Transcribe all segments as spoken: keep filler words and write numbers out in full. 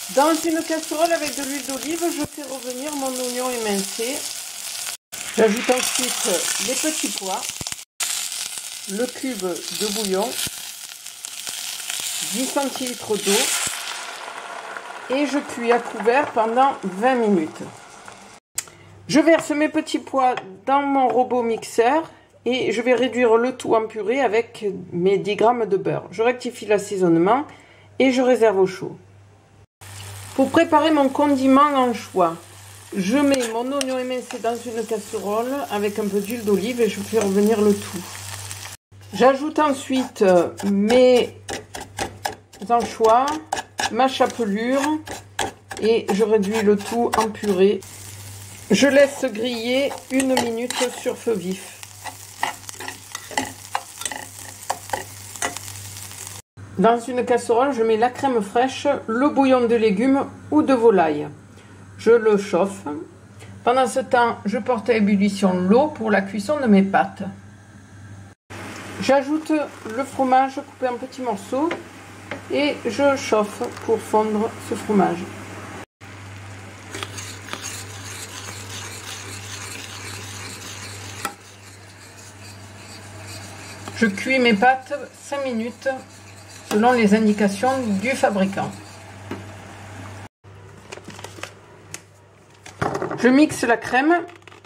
Dans une casserole avec de l'huile d'olive, je fais revenir mon oignon émincé. J'ajoute ensuite les petits pois, le cube de bouillon, dix centilitres d'eau et je cuis à couvert pendant vingt minutes. Je verse mes petits pois dans mon robot mixeur et je vais réduire le tout en purée avec mes dix grammes de beurre. Je rectifie l'assaisonnement et je réserve au chaud. Pour préparer mon condiment anchois, je mets mon oignon émincé dans une casserole avec un peu d'huile d'olive et je fais revenir le tout. J'ajoute ensuite mes anchois, ma chapelure et je réduis le tout en purée. Je laisse griller une minute sur feu vif. Dans une casserole, je mets la crème fraîche, le bouillon de légumes ou de volaille. Je le chauffe. Pendant ce temps, je porte à ébullition l'eau pour la cuisson de mes pâtes. J'ajoute le fromage coupé en petits morceaux et je chauffe pour fondre ce fromage. Je cuis mes pâtes cinq minutes selon les indications du fabricant. Je mixe la crème.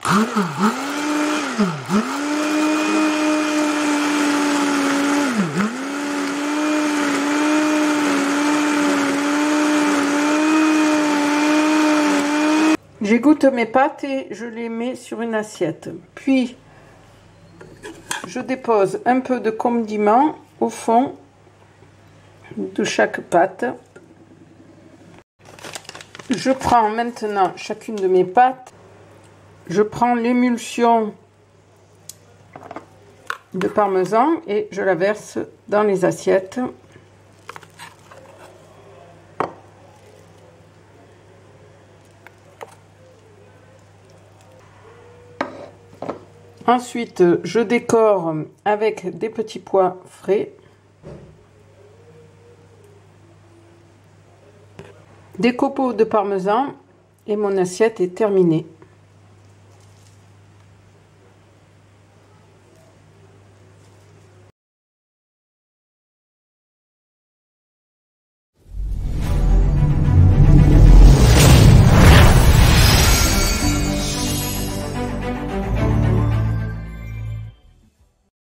J'égoutte mes pâtes et je les mets sur une assiette. Puis, je dépose un peu de condiment au fond de chaque pâte. Je prends maintenant chacune de mes pâtes. Je prends l'émulsion de parmesan et je la verse dans les assiettes. Ensuite, je décore avec des petits pois frais, des copeaux de parmesan et mon assiette est terminée.